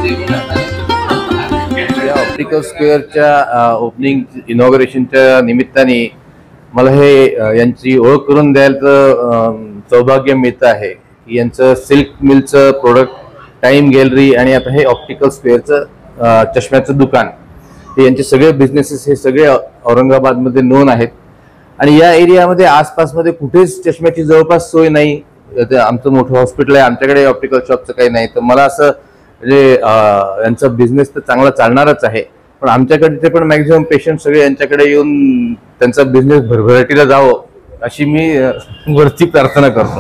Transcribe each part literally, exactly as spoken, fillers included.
या optical स्क्वेअरच्या opening इनॉग्रेशनच्या निमित्ताने मला हे यांची ओळख करून द्यायचं सौभाग्य मिळतं आहे की यांचं सिल्क मिलचं प्रोडक्ट, टाइम गॅलरी आणि आता हे ऑप्टिकल स्क्वेअरचं चष्म्याचं दुकान, हे यांचे सगळे बिझनेसेस हे सगळे औरंगाबादमध्ये नोंद आहेत. आणि या एरियामध्ये आसपासमध्ये कुठेच चष्म्याची जवळपास सोय नाही. आमचं मोठं हॉस्पिटल आहे, आमच्याकडे ऑप्टिकल शॉपचं काही नाही. तर मला असं म्हणजे यांचा बिझनेस तर चांगला चालणारच आहे, पण आमच्याकडे पण मॅक्झिमम पेशंट सगळे यांच्याकडे येऊन त्यांचा बिझनेस भरभराटीला जावं अशी मी वरती प्रार्थना करतो.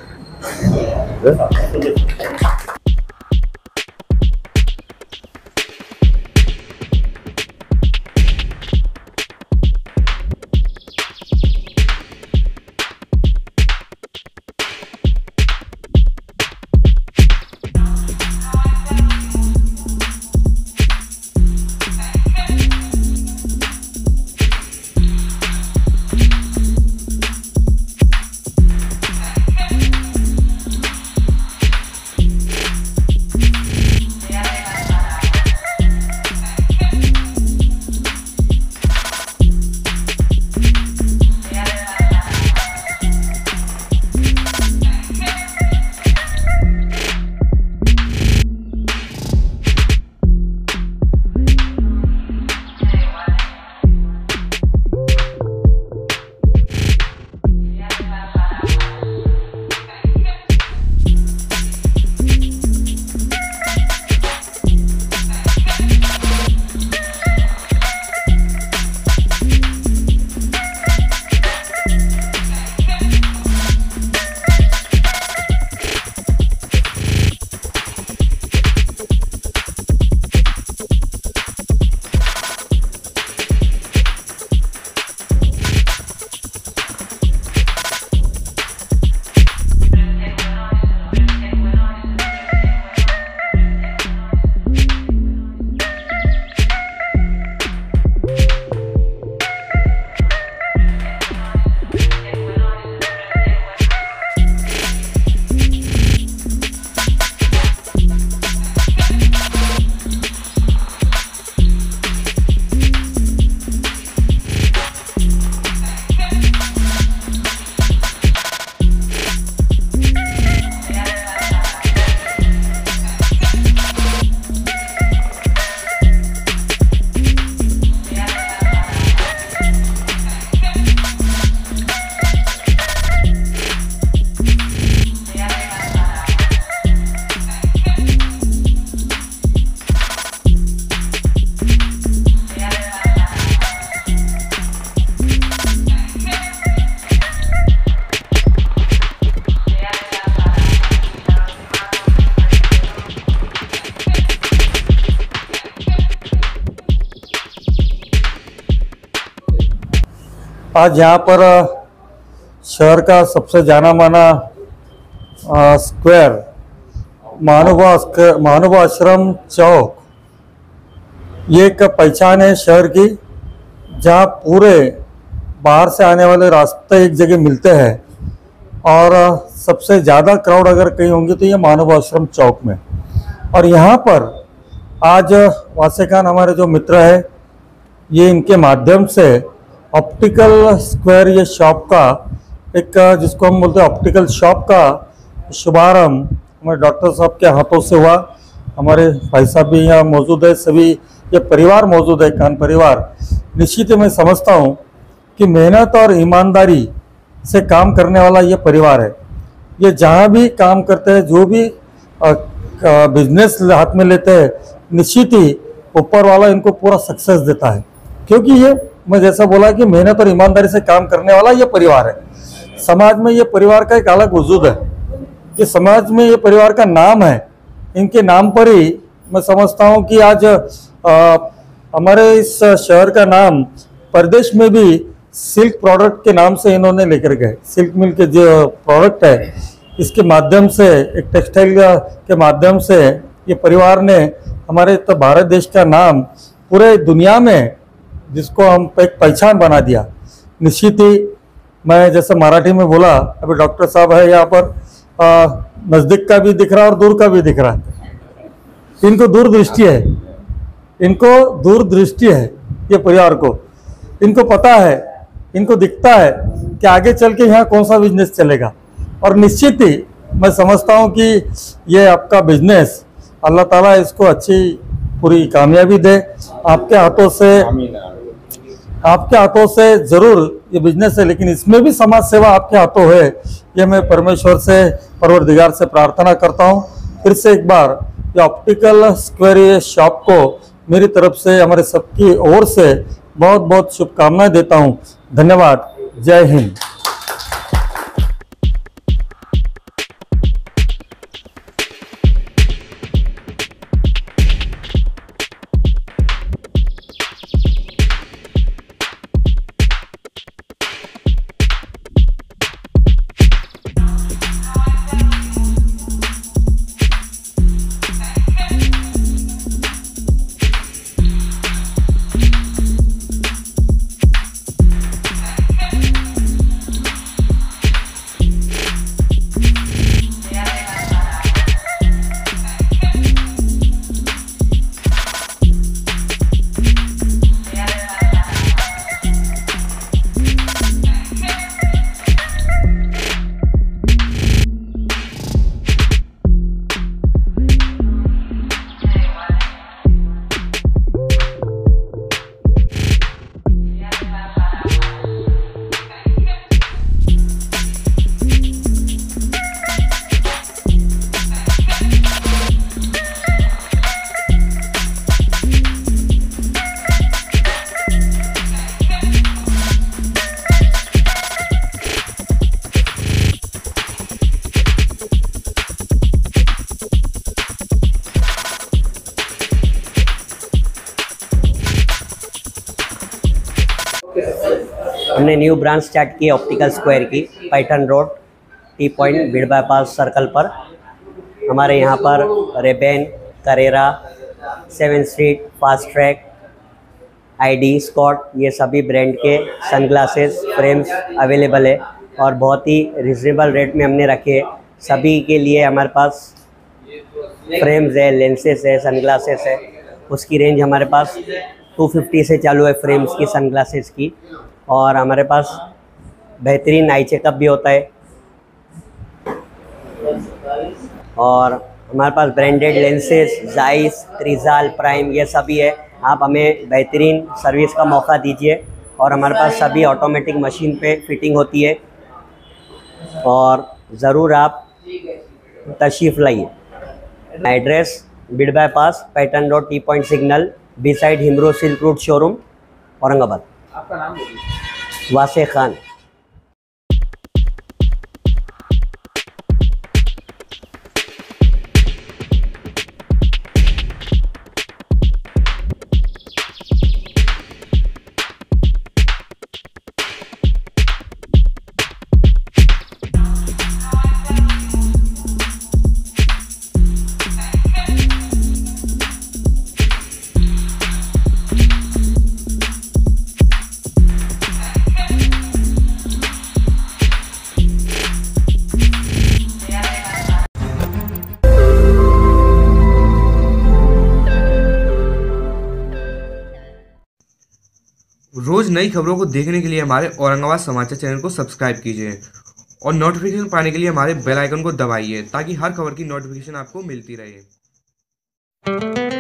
आज यहाँ पर शहर का सबसे जाना माना स्क्वायर महानुभाव महानुभाव आश्रम चौक, ये एक पहचान है शहर की, जहाँ पूरे बाहर से आने वाले रास्ते एक जगह मिलते हैं और सबसे ज़्यादा क्राउड अगर कहीं होंगे तो ये महानुभाव आश्रम चौक में। और यहाँ पर आज वासे खान हमारे जो मित्र है, ये इनके माध्यम से ऑप्टिकल स्क्वायर ये शॉप का एक, जिसको हम बोलते हैं ऑप्टिकल शॉप का शुभारंभ हमारे डॉक्टर साहब के हाथों से हुआ। हमारे भाई साहब भी यहाँ मौजूद है, सभी ये परिवार मौजूद है, खान परिवार। निश्चित मैं समझता हूँ कि मेहनत और ईमानदारी से काम करने वाला ये परिवार है। ये जहाँ भी काम करते हैं, जो भी बिजनेस हाथ में लेते हैं, निश्चित ही ऊपर वाला इनको पूरा सक्सेस देता है, क्योंकि ये मैं जैसा बोला कि मेहनत और ईमानदारी से काम करने वाला ये परिवार है। समाज में ये परिवार का एक अलग वजूद है, कि समाज में ये परिवार का नाम है। इनके नाम पर ही मैं समझता हूँ कि आज आ, हमारे इस शहर का नाम प्रदेश में भी सिल्क प्रोडक्ट के नाम से इन्होंने लेकर गए। सिल्क मिल के जो प्रोडक्ट है, इसके माध्यम से, एक टेक्सटाइल के माध्यम से ये परिवार ने हमारे तो भारत देश का नाम पूरे दुनिया में, जिसको हम एक पहचान बना दिया। निश्चित ही मैं जैसे मराठी में बोला, अभी डॉक्टर साहब है यहाँ पर, नज़दीक का भी दिख रहा है और दूर का भी दिख रहा है। इनको दूरदृष्टि है, इनको दूरदृष्टि है ये परिवार को। इनको पता है, इनको दिखता है कि आगे चल के यहाँ कौन सा बिजनेस चलेगा। और निश्चित ही मैं समझता हूँ कि ये आपका बिजनेस अल्लाह ताला इसको अच्छी पूरी कामयाबी दे। आपके हाथों से आपके हाथों से ज़रूर ये बिजनेस है, लेकिन इसमें भी समाज सेवा आपके हाथों है, ये मैं परमेश्वर से, परवरदिगार से प्रार्थना करता हूँ। फिर से एक बार ये ऑप्टिकल स्क्वायर ये शॉप को मेरी तरफ से, हमारे सबकी ओर से बहुत बहुत शुभकामनाएं देता हूँ। धन्यवाद। जय हिंद। हमने न्यू ब्रांच स्टार्ट की ऑप्टिकल स्क्वायर की, पैटर्न road, T point, Beed bypass circle पर। हमारे यहाँ पर Rayban, Carrera, seven street, Fastrack, ID, Scott, ये सभी ब्रांड के सनग्लासेस फ्रेम्स अवेलेबल है और बहुत ही रिजनेबल रेट में हमने रखे। सभी के लिए हमारे पास फ्रेम्स है, लेंसेस है, सनग्लासेस है। उसकी रेंज हमारे पास दो सौ पचास से चालू है फ्रेम्स की, सनग्लासेस की। और हमारे पास बेहतरीन आई चेकअप भी होता है और हमारे पास ब्रांडेड लेंसेस, जाइस, त्रिजाल, प्राइम, ये सभी है। आप हमें बेहतरीन सर्विस का मौका दीजिए और हमारे पास सभी ऑटोमेटिक मशीन पे फिटिंग होती है और ज़रूर आप तशरीफ़ लाइए। एड्रेस भीड़ बाईपास, पैटर्न road, T point signal, beside Himroo silk route showroom, Aurangabad. आपका नाम बोलिए। वासे खान। रोज नई खबरों को देखने के लिए हमारे औरंगाबाद समाचार चैनल को सब्सक्राइब कीजिए और नोटिफिकेशन पाने के लिए हमारे बेल आइकन को दबाइए ताकि हर खबर की नोटिफिकेशन आपको मिलती रहे।